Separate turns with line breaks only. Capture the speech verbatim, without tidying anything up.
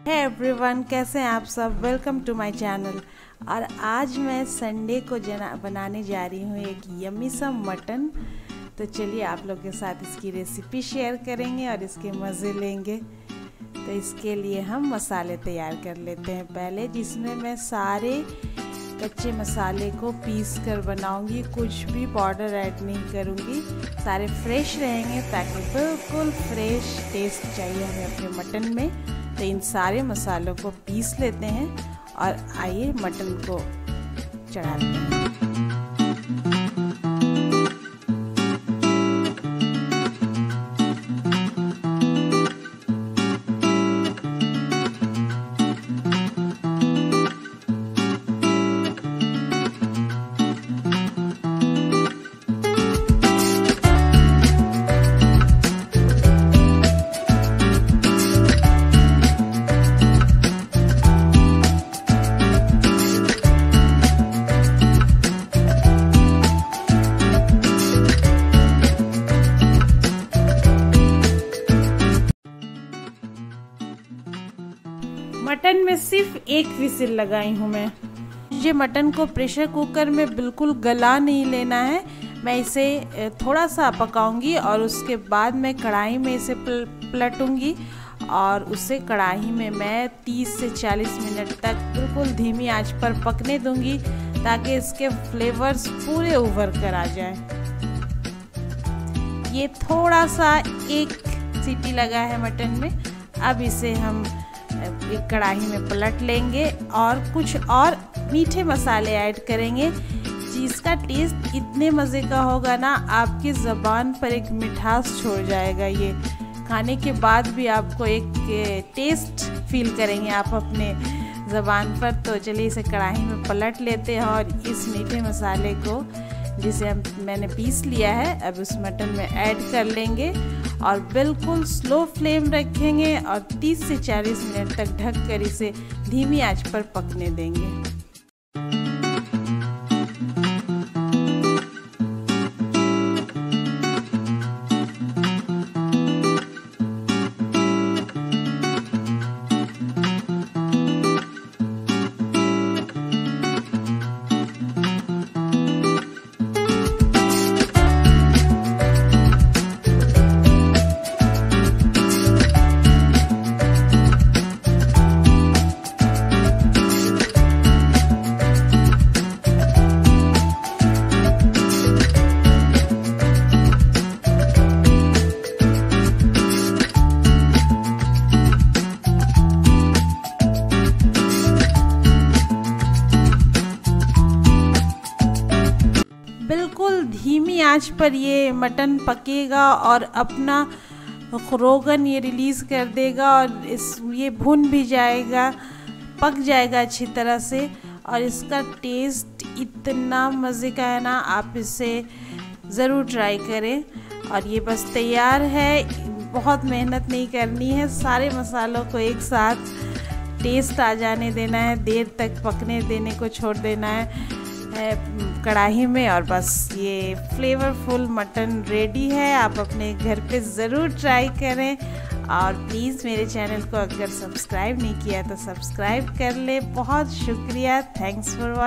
Hey everyone, कैसे हैं आप सब। Welcome to my channel. और आज मैं संडे को जना बनाने जा रही हूँ एक यम्मी सा मटन। तो चलिए आप लोग के साथ इसकी रेसिपी शेयर करेंगे और इसके मज़े लेंगे। तो इसके लिए हम मसाले तैयार कर लेते हैं पहले, जिसमें मैं सारे कच्चे मसाले को पीस कर बनाऊंगी। कुछ भी पाउडर ऐड नहीं करूंगी, सारे फ्रेश रहेंगे ताकि बिल्कुल फ्रेश टेस्ट चाहिए हमें अपने मटन में। तो इन सारे मसालों को पीस लेते हैं और आइए मटन को चढ़ाते हैं। मटन में सिर्फ एक विसिल लगाई हूँ मैं। मुझे मटन को प्रेशर कुकर में बिल्कुल गला नहीं लेना है। मैं इसे थोड़ा सा पकाऊंगी और उसके बाद मैं कढ़ाई में इसे पलटूंगी और उसे कढ़ाई में मैं तीस से चालीस मिनट तक बिल्कुल धीमी आंच पर पकने दूंगी ताकि इसके फ्लेवर्स पूरे उभर कर आ जाए। ये थोड़ा सा एक सीटी लगा है मटन में। अब इसे हम एक कढ़ाई में पलट लेंगे और कुछ और मीठे मसाले ऐड करेंगे, जिसका टेस्ट इतने मज़े का होगा ना, आपकी ज़बान पर एक मिठास छोड़ जाएगा। ये खाने के बाद भी आपको एक टेस्ट फील करेंगे आप अपने ज़बान पर। तो चलिए इसे कढ़ाई में पलट लेते हैं और इस मीठे मसाले को जिसे हम मैंने पीस लिया है अब उस मटन में ऐड कर लेंगे और बिल्कुल स्लो फ्लेम रखेंगे और तीस से चालीस मिनट तक ढककर इसे धीमी आंच पर पकने देंगे। बिल्कुल धीमी आंच पर ये मटन पकेगा और अपना रोगन ये रिलीज़ कर देगा और इस ये भुन भी जाएगा, पक जाएगा अच्छी तरह से। और इसका टेस्ट इतना मज़े का है ना, आप इसे ज़रूर ट्राई करें। और ये बस तैयार है, बहुत मेहनत नहीं करनी है। सारे मसालों को एक साथ टेस्ट आ जाने देना है, देर तक पकने देने को छोड़ देना है कढ़ाई में और बस ये फ्लेवरफुल मटन रेडी है। आप अपने घर पे ज़रूर ट्राई करें और प्लीज़ मेरे चैनल को अगर सब्सक्राइब नहीं किया तो सब्सक्राइब कर ले। बहुत शुक्रिया। Thanks for watching.